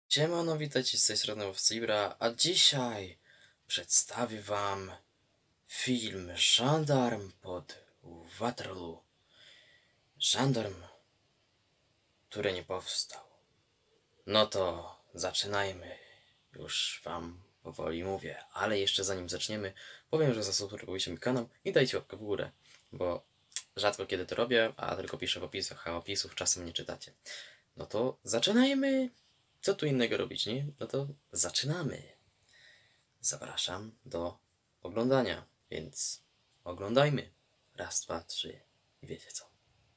Siemano, witajcie z tej strony Owcibra, a dzisiaj przedstawię wam film Żandarm pod Waterloo. Żandarm, który nie powstał. No to zaczynajmy. Już wam powoli mówię, ale jeszcze zanim zaczniemy, powiem, że zasubskrybujcie mój kanał i dajcie łapkę w górę, bo rzadko kiedy to robię, a tylko piszę w opisach, a opisów czasem nie czytacie. No to zaczynajmy! Co tu innego robić, nie? No to zaczynamy. Zapraszam do oglądania, więc oglądajmy. Raz, dwa, trzy i wiecie co.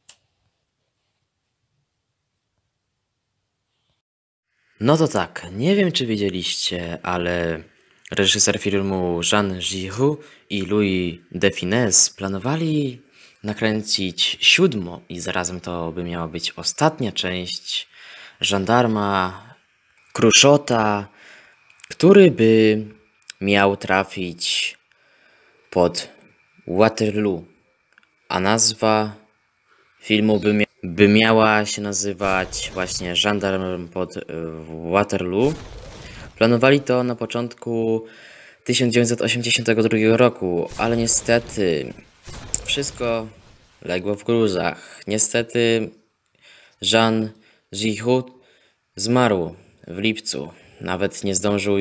No to tak, nie wiem czy widzieliście, ale reżyser filmu Jean Giraud i Louis de Funès planowali nakręcić siódmą i zarazem to by miała być ostatnia część Żandarma Cruchota, który by miał trafić pod Waterloo, a nazwa filmu by miała się nazywać właśnie Żandarm pod Waterloo. Planowali to na początku 1982 roku, ale niestety wszystko legło w gruzach. Niestety Jean Giraud zmarł w lipcu. Nawet nie zdążył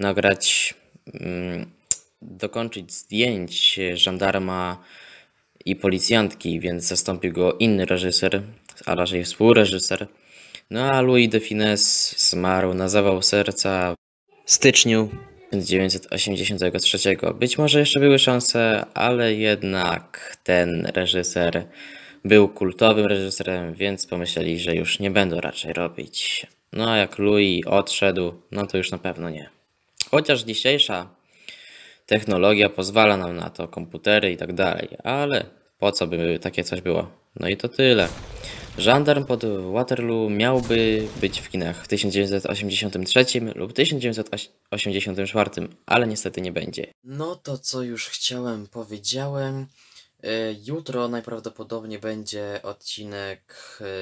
dokończyć zdjęć żandarma i policjantki, więc zastąpił go inny reżyser, a raczej współreżyser. No a Louis de Funès zmarł na zawał serca w styczniu 1983. Być może jeszcze były szanse, ale jednak ten reżyser był kultowym reżyserem, więc pomyśleli, że już nie będą raczej robić. No a jak Louis odszedł, no to już na pewno nie. Chociaż dzisiejsza technologia pozwala nam na to, komputery i tak dalej, ale po co by takie coś było? No i to tyle. Żandarm pod Waterloo miałby być w kinach w 1983 lub 1984, ale niestety nie będzie. No to co już chciałem, powiedziałem. Jutro najprawdopodobniej będzie odcinek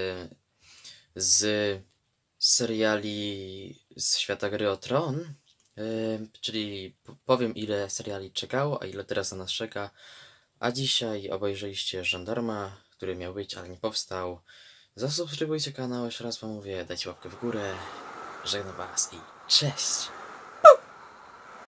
z seriali z świata Gry o Tron. Czyli powiem, ile seriali czekało, a ile teraz na nas czeka. A dzisiaj obejrzeliście Żandarma, który miał być, ale nie powstał. Zasubskrybujcie kanał, jeszcze raz wam mówię, dajcie łapkę w górę. Żegnam was i cześć!